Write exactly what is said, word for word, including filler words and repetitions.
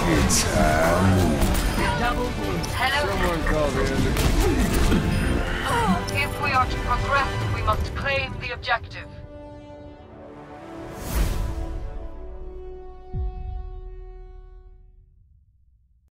Hello? Someone called in. If we are to progress, we must claim the objective.